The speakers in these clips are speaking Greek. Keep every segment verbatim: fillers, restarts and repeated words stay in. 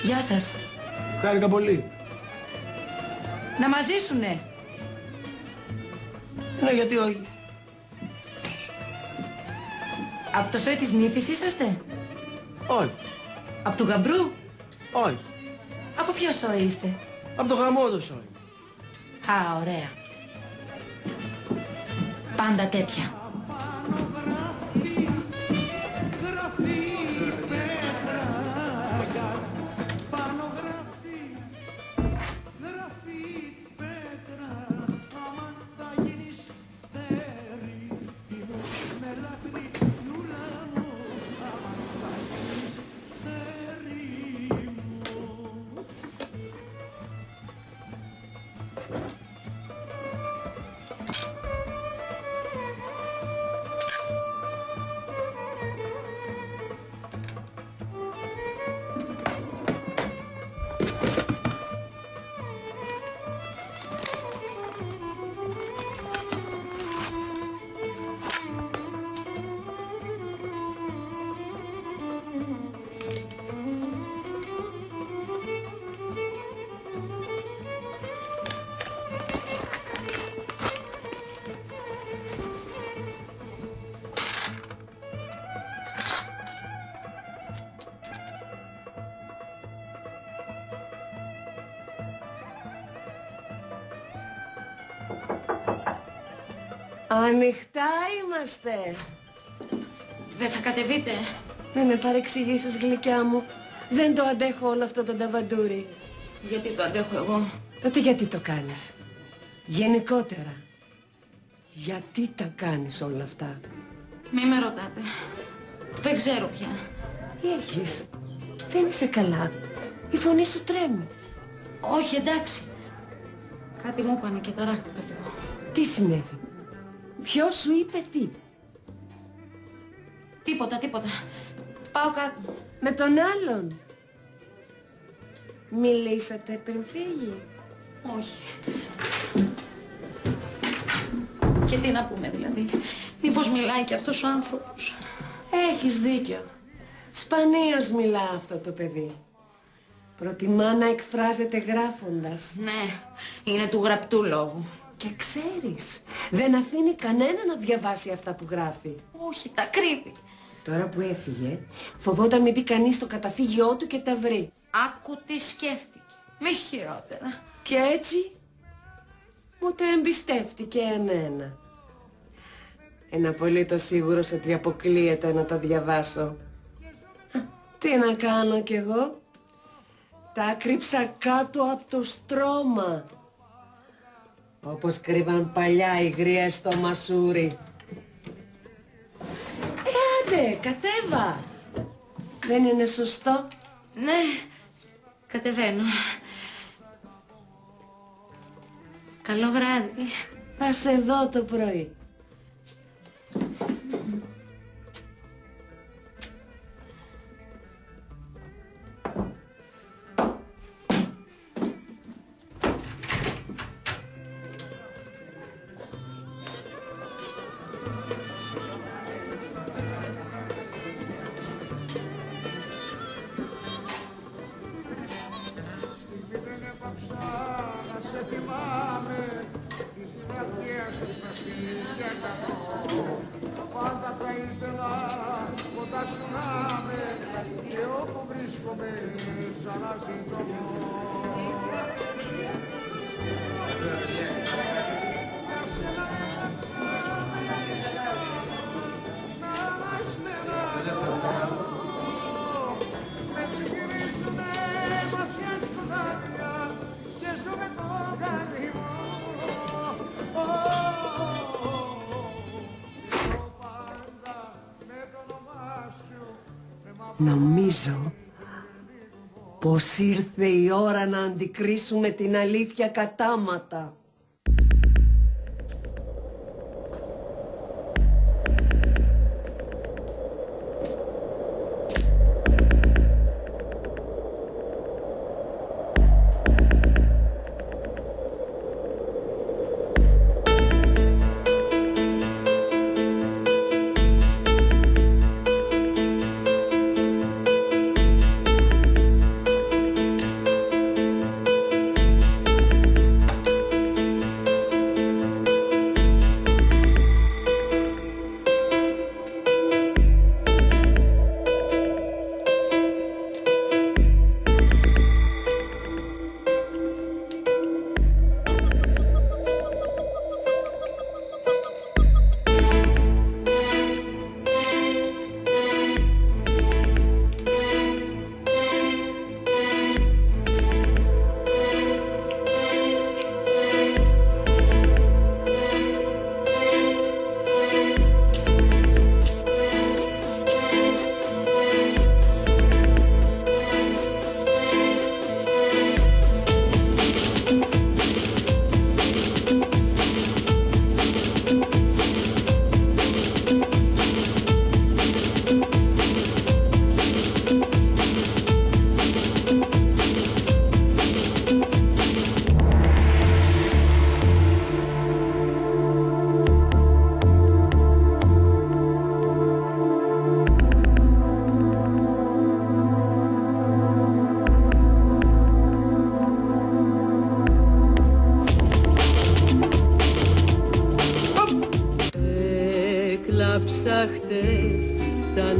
Γεια σας. Χάρηκα πολύ. Να μας ζήσουνε. Ναι, γιατί όχι. Από το σόι της νύφης είσαστε? Όχι. Από του γαμπρού? Όχι. Από ποιο σόι είστε? Από το χαμό το σόι. Α, ωραία. Πάντα τέτοια. Ανοιχτά είμαστε. Δεν θα κατεβείτε? Μην με παρεξηγήσεις, γλυκιά μου. Δεν το αντέχω όλο αυτό το νταβαντούρι. Γιατί το αντέχω εγώ? Τότε γιατί το κάνεις? Γενικότερα. Γιατί τα κάνεις όλα αυτά? Μη με ρωτάτε. Δεν ξέρω πια. Τι έχεις? Δεν είσαι καλά. Η φωνή σου τρέμει. Όχι, εντάξει. Κάτι μου είπανε και ταράχτηκα λίγο. Τι συνέβη? Ποιος σου είπε τι? Τίποτα, τίποτα. Πάω κάτω. Με τον άλλον. Μιλήσατε πριν φύγει? Όχι. Και τι να πούμε δηλαδή? Μήπως μιλάει κι αυτός ο άνθρωπος? Έχεις δίκιο. Σπανίως μιλά αυτό το παιδί. Προτιμά να εκφράζεται γράφοντας. Ναι, είναι του γραπτού λόγου. Και ξέρεις, δεν αφήνει κανένα να διαβάσει αυτά που γράφει. Όχι, τα κρύβει. Τώρα που έφυγε, φοβόταν μην πει κανείς στο καταφύγιό του και τα βρει. Άκου τι σκέφτηκε. Μη χειρότερα. Και έτσι, μου τα εμπιστεύτηκε εμένα. Είναι απολύτως σίγουρος ότι αποκλείεται να τα διαβάσω. Τι να κάνω κι εγώ? Τα κρύψα κάτω από το στρώμα. Όπως κρύβαν παλιά οι γριές στο μασούρι. Ε, άντε, κατέβα. Δεν είναι σωστό? Ναι, κατεβαίνω. Καλό βράδυ. Θα σε δω το πρωί. Πάντα θα ήθελα κοντά σου να είμαι και όπου βρίσκομαι σαν να ζητώ. Νομίζω πως ήρθε η ώρα να αντικρίσουμε την αλήθεια κατάματα.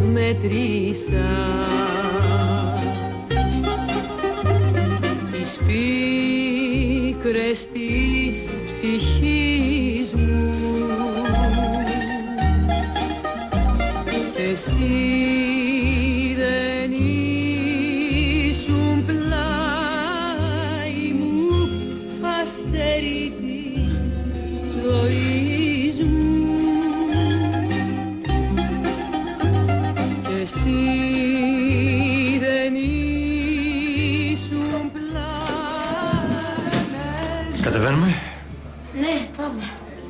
μετρήσα τις πίκρες της ψυχής μου και εσύ δεν ήσουν πλάι μου αστέρι της ζωής μου και εσύ δεν ήσουν πλάι. Κατεβαίνουμε. Ναι, πάμε.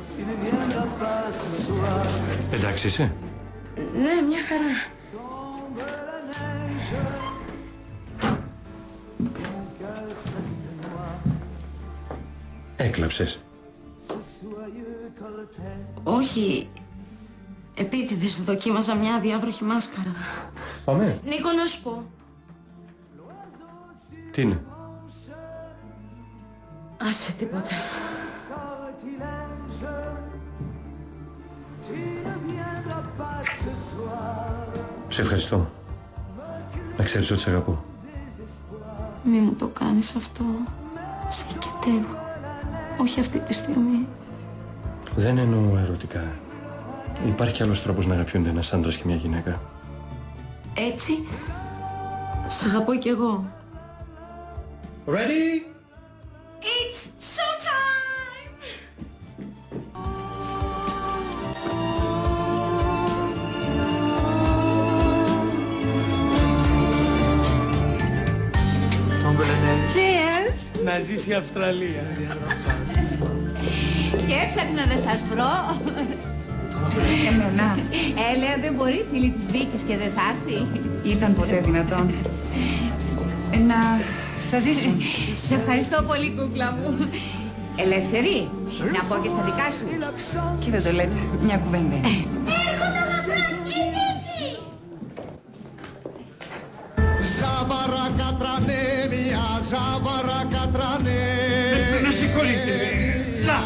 Εντάξει είσαι. Ναι, μια χαρά. Έκλαψες. Όχι. Επίτηδες δοκίμαζα μια αδιάβροχη μάσκαρα. Πάμε. Νίκο, να σου πω. Τι είναι? Άσε τίποτα. Σε ευχαριστώ. Να ξέρεις ότι σε αγαπώ. Μη μου το κάνεις αυτό. Σε οικετεύω. Όχι αυτή τη στιγμή. Δεν εννοώ ερωτικά. Υπάρχει άλλος τρόπος να αγαπιούνται ένας άντρας και μια γυναίκα. Έτσι, σ' αγαπώ κι εγώ. Ready? It's showtime! Cheers! Να ζήσει η Αυστραλία. Και έψαχνα να σας βρω. Εμένα. Ε, λέω δεν μπορεί φίλη της Βίκης και δεν θα έρθει. Ήταν ποτέ δυνατόν. Ε, να σας ζήσουν. Σε ευχαριστώ πολύ, κούκλα μου. Ελεύθερη, να πω και στα δικά σου. Και δεν το λέτε, μια κουβέντα είναι. Ζάβαρα κατρανέ, μια ζάβαρα κατρανέ. Να συγχωρείτε. Να.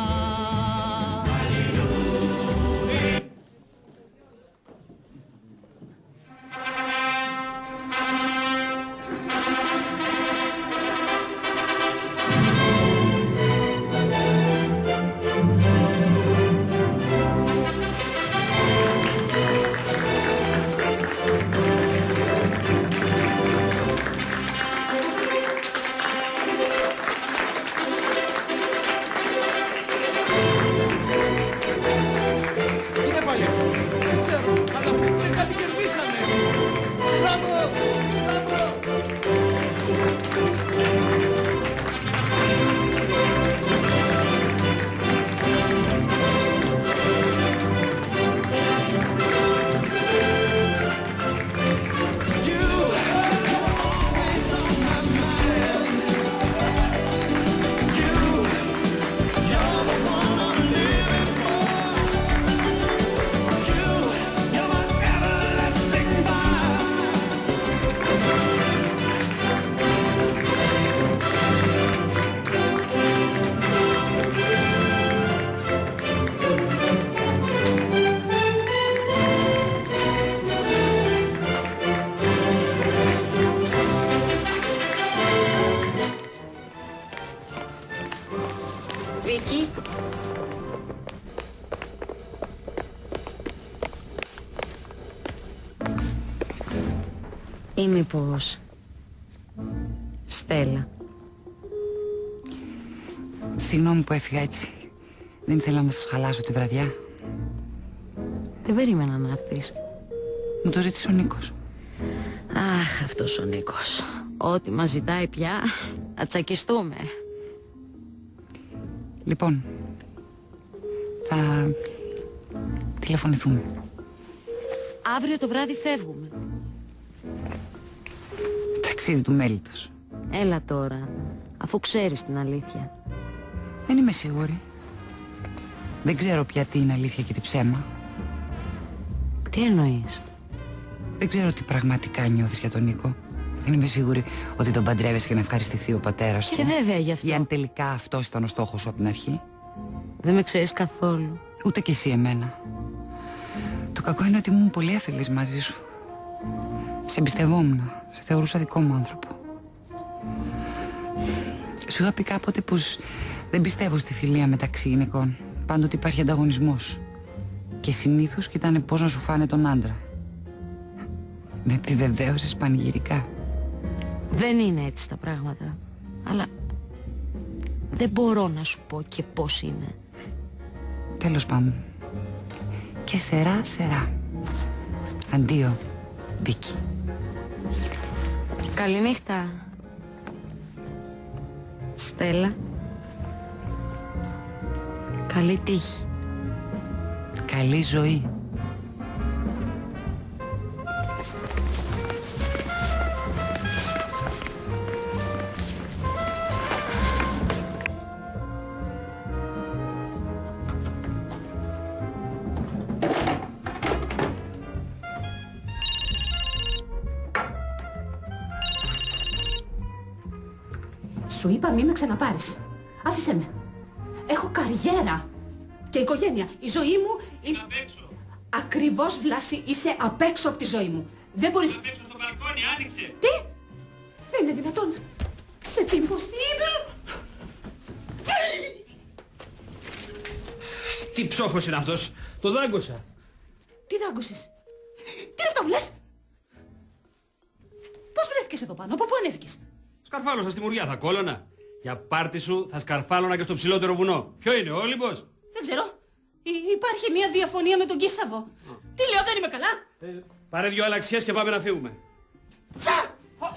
Βίκη. Ή μήπως Στέλλα. Συγγνώμη που έφυγα έτσι. Δεν ήθελα να σας χαλάσω τη βραδιά. Δεν περίμενα να έρθεις. Μου το ζήτησε ο Νίκος. Αχ, αυτός ο Νίκος. Ό,τι μας ζητάει πια, θα τσακιστούμε. Λοιπόν, θα τηλεφωνηθούμε. Αύριο το βράδυ φεύγουμε. Ταξίδι του μέλιτος. Έλα τώρα, αφού ξέρεις την αλήθεια. Δεν είμαι σίγουρη. Δεν ξέρω πια τι είναι αλήθεια και τι ψέμα. Τι εννοείς? Δεν ξέρω τι πραγματικά νιώθεις για τον Νίκο. Δεν είμαι σίγουρη ότι τον παντρεύεσαι για να ευχαριστηθεί ο πατέρας του. Και βέβαια γι' αυτό. Ή αν τελικά αυτός ήταν ο στόχος σου από την αρχή. Δεν με ξέρεις καθόλου. Ούτε κι εσύ εμένα. Το κακό είναι ότι ήμουν πολύ αφελής μαζί σου. Σε εμπιστευόμουν, σε θεωρούσα δικό μου άνθρωπο. Σου είχα πει κάποτε πως δεν πιστεύω στη φιλία μεταξύ γυναικών. Πάντοτε υπάρχει ανταγωνισμός. Και συνήθως κοιτάνε πώς να σου φάνε τον άντρα. Με επιβεβαίωσες πανηγυρικά. Δεν είναι έτσι τα πράγματα. Αλλά δεν μπορώ να σου πω και πώς είναι. Τέλος πάντων. Και σερά σερά. Αντίο, Βίκη. Καληνύχτα, Στέλλα. Καλή τύχη. Καλή ζωή. Σου είπα μη με ξαναπάρεις. Άφησέ με. Έχω καριέρα και οικογένεια. Η ζωή μου είναι... απ' έξω. Ακριβώς, Βλάση, είσαι απ' έξω από τη ζωή μου. Δεν μπορείς... Απ' έξω στο μπαλκόνι, άνοιξε. Τι? Δεν είναι δυνατόν. Σε τι impossible. Τι ψόφος είναι αυτός. Το δάγκωσα. Τι δάγκωσες? Τι είναι αυτό που λες? Πώς βρέθηκες εδώ πάνω, από πού ανέβηκες? Σκαρφάλωσα στη μουριά, θα κόλωνα. Για πάρτι σου θα σκαρφάλωνα και στο ψηλότερο βουνό. Ποιο είναι, ο Όλυμπος? Δεν ξέρω. Υ- υπάρχει μια διαφωνία με τον Κίσαβο. Τι λέω, δεν είμαι καλά? Ε, πάρε δυο αλλαξιές και πάμε να φύγουμε. Τσα!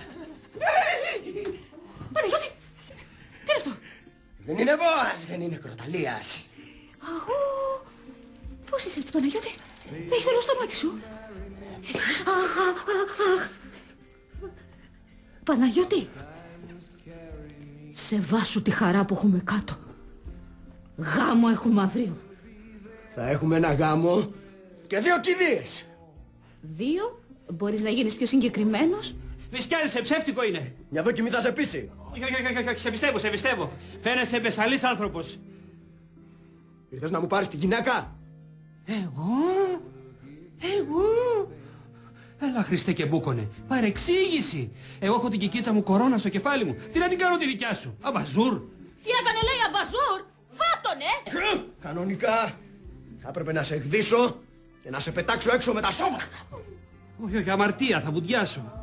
Παναγιώτη! Τι είναι αυτό? Δεν είναι Βόας, δεν είναι Κροταλίας. Αγώ! Πώς είσαι έτσι, Παναγιώτη? Έχει θολό στο μάτι σου. Αχ, αχ, αχ, αχ. Παναγιώτη! Σε βάσου τη χαρά που έχουμε κάτω. Γάμο έχουμε αύριο. Θα έχουμε ένα γάμο και δύο κηδείες. Δύο? Μπορείς να γίνεις πιο συγκεκριμένος? Μισκιάζεσαι, ψεύτικο είναι. Μια δόκιμη θα σε πείσει. Όχι, όχι, όχι, όχι, σε πιστεύω, σε πιστεύω. Φαίνεσαι μπεσαλής άνθρωπος. Ήρθες να μου πάρεις τη γυναίκα? Εγώ, εγώ. Έλα Χριστέ και μπούκονε, παρεξήγηση. Εγώ έχω την κικίτσα μου κορώνα στο κεφάλι μου. Τι να την κάνω τη δικιά σου, αμπαζούρ. Τι έκανε, λέει, αμπαζούρ? Φάτονε! Κανονικά θα έπρεπε να σε εκδίσω και να σε πετάξω έξω με τα σόβρακα. Όχι, όχι, αμαρτία, θα βουδιάσω.